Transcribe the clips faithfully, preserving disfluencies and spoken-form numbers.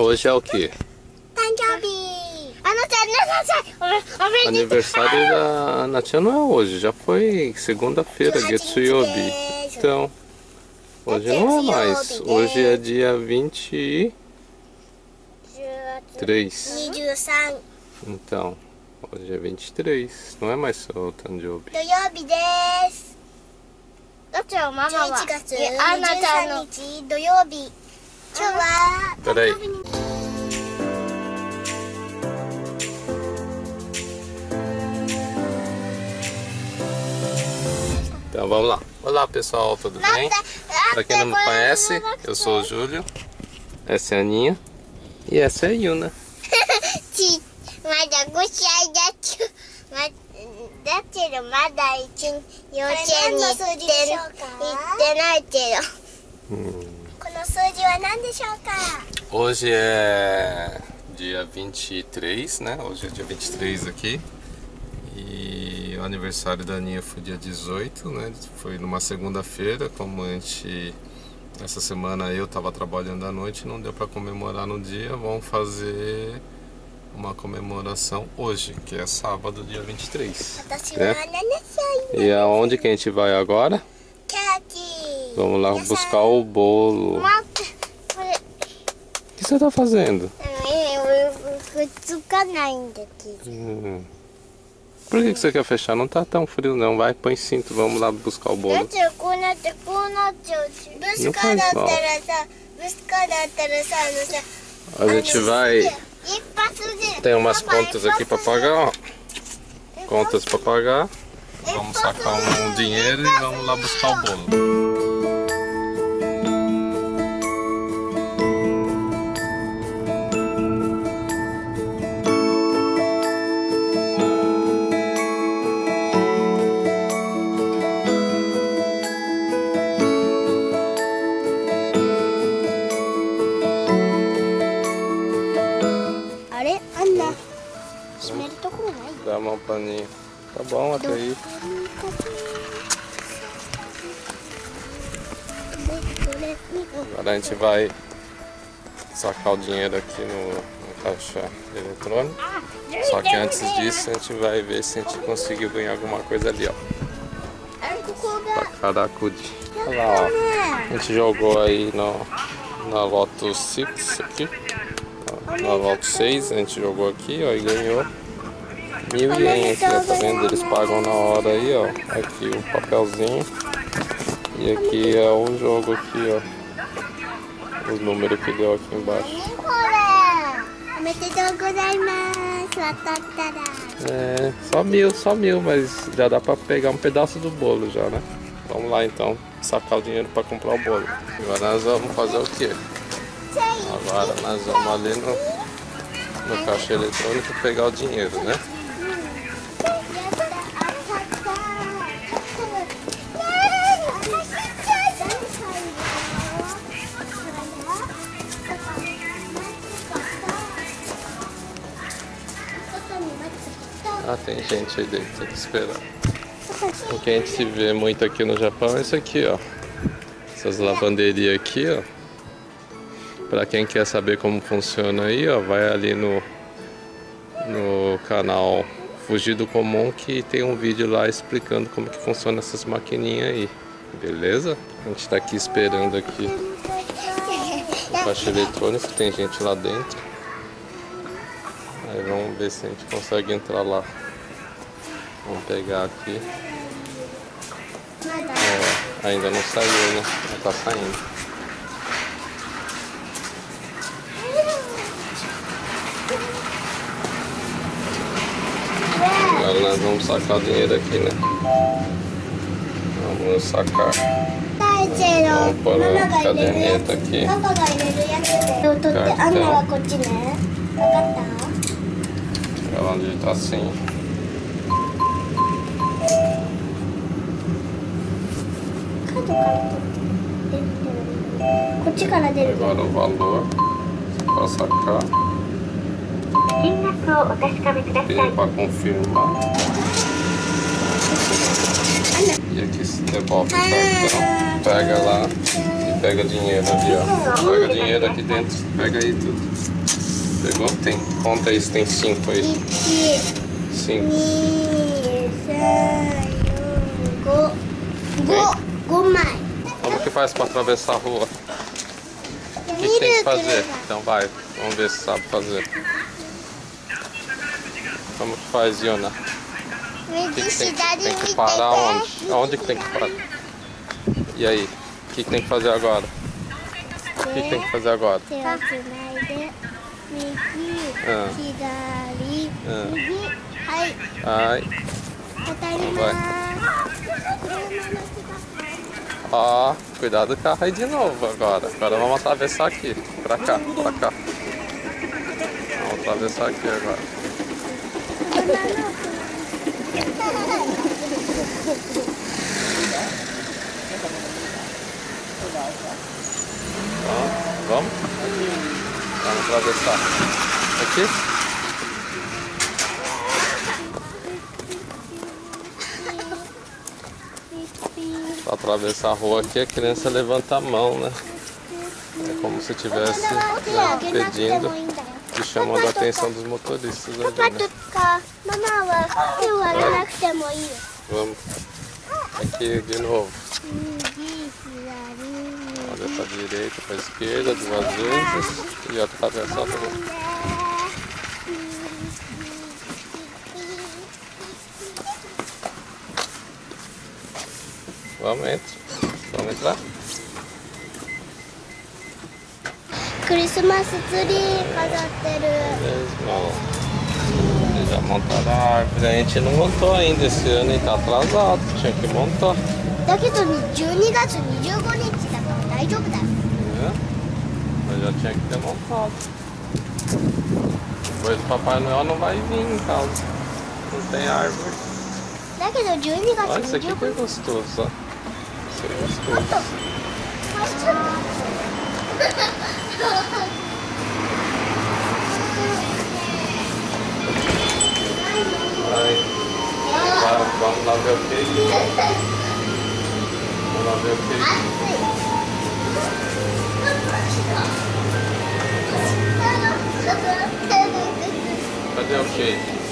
Hoje é o quê? Aniversário da Natia não é hoje, já foi segunda-feira, Getsuyobi. Então, hoje não é mais. Hoje é dia vinte e três. Então, hoje é vinte e três. Não é mais seu Tanjobi. Peraí. Então vamos lá. Olá pessoal, tudo bem? Pra quem não me conhece, eu sou o Júlio. Essa é a Aninha. E essa é a Yuna. hum. Hoje é dia vinte e três, né? Hoje é dia vinte e três aqui. E o aniversário da Aninha foi dia dezoito, né? Foi numa segunda-feira. Como a gente, essa semana eu tava trabalhando à noite, não deu para comemorar no dia. Vamos fazer uma comemoração hoje, que é sábado, dia vinte e três, né? E aonde que a gente vai agora? Vamos lá buscar o bolo. O que você tá fazendo? Hum. Por que você quer fechar? Não tá tão frio não. Vai, põe cinto, vamos lá buscar o bolo. Não faz mal. A gente vai... Tem umas contas aqui pra pagar, ó. Contas pra pagar. Vamos sacar um dinheiro e vamos lá buscar o bolo. Dá a mão pra Aninha. Tá bom, até aí. Agora a gente vai sacar o dinheiro aqui no, no caixa eletrônico. Só que antes disso a gente vai ver se a gente conseguiu ganhar alguma coisa ali, ó. Takarakuji. Olha lá, ó. A gente jogou aí no, na Loto seis aqui. Na Loto seis a gente jogou aqui, ó, e ganhou mil ienes aqui, ó, tá vendo? Eles pagam na hora aí, ó. Aqui o papelzinho. E aqui é o jogo aqui, ó. Os números que deu aqui embaixo. É, só mil, só mil, mas já dá pra pegar um pedaço do bolo já, né? Vamos lá então, sacar o dinheiro pra comprar o bolo. Agora nós vamos fazer o quê? Agora nós vamos ali no, no caixa eletrônico pegar o dinheiro, né? Ah, tem gente aí dentro, tem que esperar. O que a gente se vê muito aqui no Japão é isso aqui, ó. Essas lavanderias aqui, ó. Pra quem quer saber como funciona aí, ó, vai ali no, no canal Fugir do Comum, que tem um vídeo lá explicando como que funciona essas maquininhas aí. Beleza? A gente tá aqui esperando aqui o caixa eletrônico, tem gente lá dentro. Aí vamos ver se a gente consegue entrar lá. Vamos pegar aqui. É, ainda não saiu, né? Já tá saindo. Agora nós vamos sacar o dinheiro aqui, né? Vamos sacar. Vamos pôr a caderneta aqui. Cartão. Ela onde tá assim. Agora o valor para sacar. Pin para confirmar. E aqui se devolve o cartão. Pega lá e Pega dinheiro ali, ó. Pega dinheiro aqui dentro. Pega aí tudo. Pegou? Tem. Conta aí se tem cinco aí. Cinco. Como que faz pra atravessar a rua? O que, que tem que fazer? Então vai, vamos ver se sabe fazer. Como que faz, Yuna? Que que tem, tem que parar onde? Onde que tem que parar? E aí? O que, que tem que fazer agora? O que, que tem que fazer agora? Ah. Ah. Ai. Então vai. Ó, cuidado do carro aí de novo agora. Agora vamos atravessar aqui. Pra cá, pra cá. Vamos atravessar aqui agora. Vamos? Vamos? Vamos atravessar. Aqui? Para atravessar a rua aqui, a criança levanta a mão, né? É como se estivesse, né, pedindo e chamando a atenção dos motoristas ali, né? Vamos. Aqui de novo. Olha para a direita, para a esquerda, duas vezes e atravessa a rua. Vamos, entra. Vamos entrar. Christmas tree 飾ってる。 Mesmo. Eles já montaram a árvore. A gente não montou ainda esse ano e tá atrasado. Tinha que montar. だけどじゅうにがつにじゅうごにちだから大丈夫だよ。 É? Mas já tinha que ter montado. Depois o Papai Noel não vai vir em casa. Não tem árvore. だけどじゅうにが Olha, つ isso にじゅ aqui う que ご é にち。 gostoso, ó. Isso é gostoso. Vai. Vai, vamos lá ver o cake. Vamos lá ver o cake. Cadê o cake?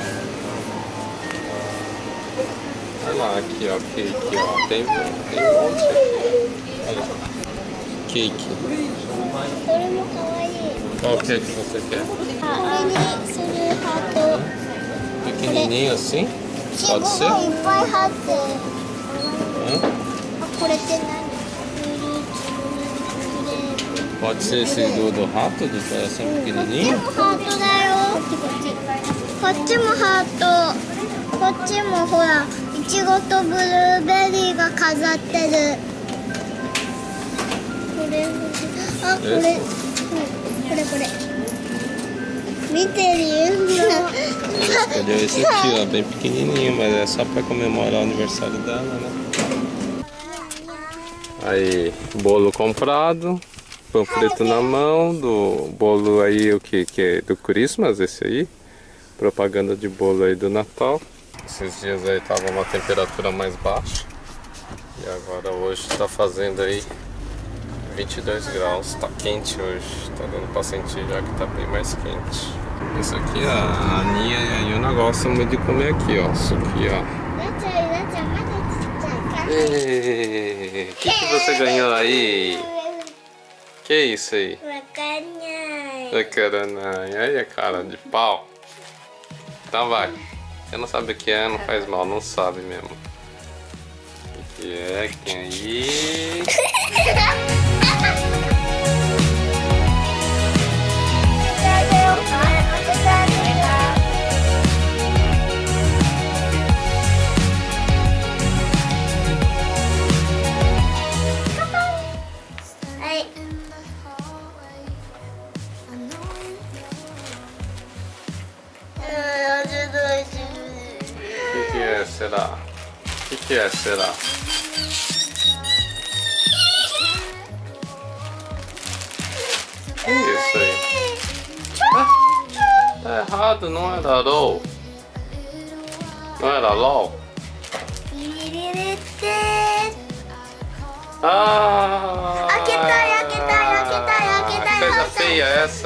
Olha lá, aqui ó, cake, ó. Tem, tem um monte aqui. Olha. Cake. それも可愛い。 Qual cake você quer? これにするハート。 Pequenininho assim? 信 Pode 号 ser? がいっぱい貼って。 Hã? あ、これって何？ Pode ser esse do, do rato, de coração こっち pequenininho? もハートだよ。こっちもハート。こっちもほら、いちごとブルーベリーが飾ってる。これ、あ、これ、うん、これこれ。見てる？ Escolheu esse aqui, ó, bem pequenininho, mas é só pra comemorar o aniversário dela, né? Aí, bolo comprado, panfleto na mão, do bolo aí, o que que é? Do Christmas, esse aí. Propaganda de bolo aí do Natal. Esses dias aí tava uma temperatura mais baixa. E agora hoje tá fazendo aí vinte e dois graus. Tá quente hoje. Tá dando pra sentir já que tá bem mais quente. Isso aqui a Aninha e a Yuna gostam muito de comer aqui, ó. Isso aqui, ó. O que, que você ganhou aí? Que isso aí? Macaranha. Aí a cara de pau. Então vai. Você não sabe o que é, não faz mal, não sabe mesmo. O que é? Quem aí? O que é, será? O que, que é, será? O que é isso aí? Ah, tá errado, não era LOL. Não era LOL? Ah! 焼けた焼けた焼けた Que coisa feia essa.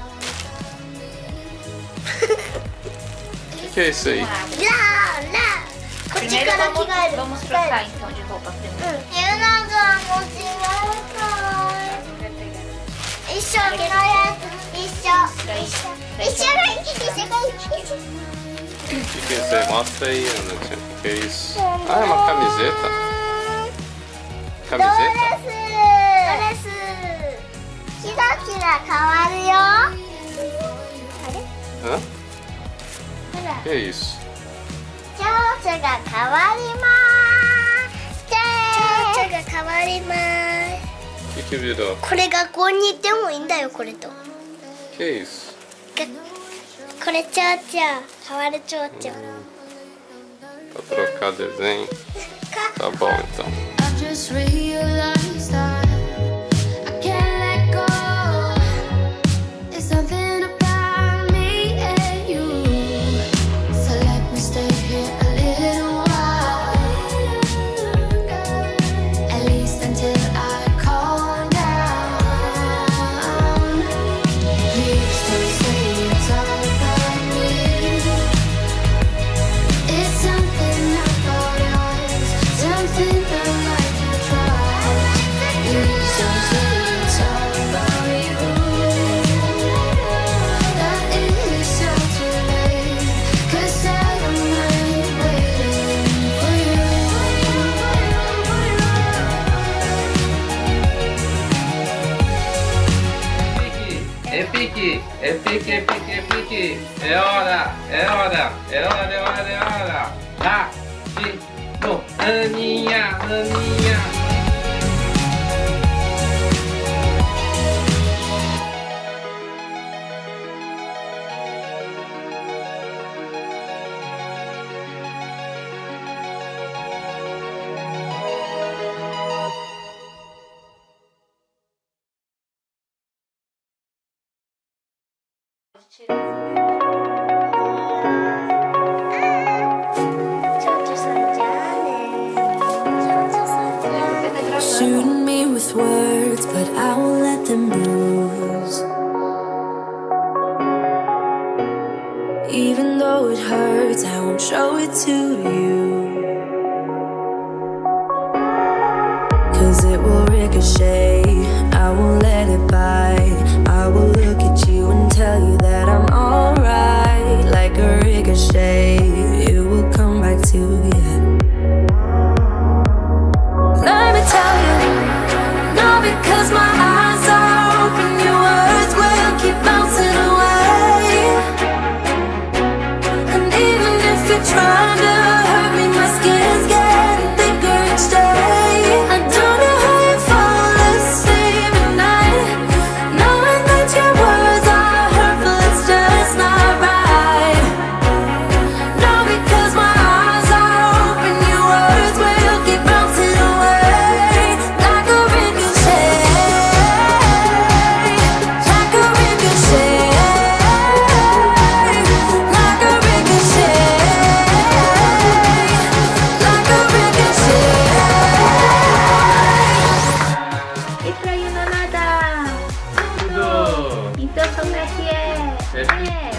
O que, que é isso aí? ラーラーこっちから着替える Vamos trocar então de roupa primeiro. ユナが持ち帰った一緒着のやつ一緒一緒一緒がいい一緒がいい O que, que é isso aí? Mostra aí, Ana. O que, que é isso? Ah, é uma camiseta. ドレ Camiseta? スドレスキラキラ変わるよあれ Hã? ほら Que é isso? 蝶々が変わりまーす蝶々が変わりまー O que, que virou? すこれ学校に行ってもいいんだよこれと Que é isso? これ蝶々変わる蝶々 Pra trocar desenho? Tá bom então. I just realized that I can't let go. It's something about me and you. So let me stay here a little while. At least until I calm down. Please don't say it's all about me. It's something I thought of. Something that like you try. Please don't say it's all about you. That is so too late. 'Cause I don't mind waiting for you. É pique, é pique, é pique, é pique. É hora, é hora, é hora, é hora, é hora. Rápido, Aninha, Aninha. Shooting me with words, but I won't let them bruise. Even though it hurts, I won't show it to you. 'Cause it will ricochet, I won't let it bite. I will look at you and tell you that I'm alright. Like a ricochet, it will come back to you. Let me tell you, no, because my eyes are open, your words will keep bouncing away. And even if you're trying to hurt me, my skin's getting thicker each day. I don't know how you fall asleep at night, knowing that your words are hurtful, it's just not right. No, because my eyes are open, your words will keep bouncing away. Like a ricochet, like a ricochet, like a ricochet, like a ricochet. E pra Yuna nada! Tudo. Então como é que é? É. É.